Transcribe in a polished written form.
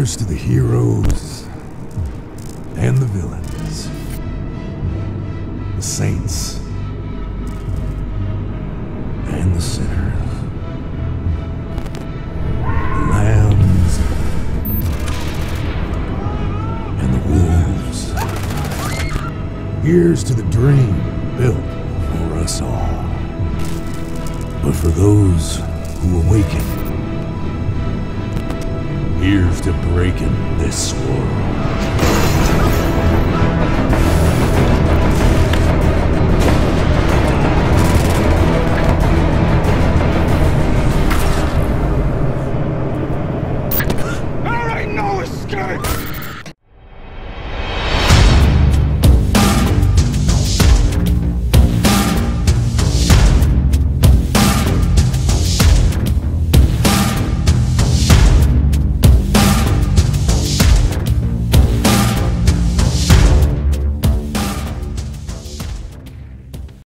Here's to the heroes and the villains, the saints and the sinners, the lambs and the wolves. Here's to the dream built for us all. But for those who awaken, here's to breaking this world.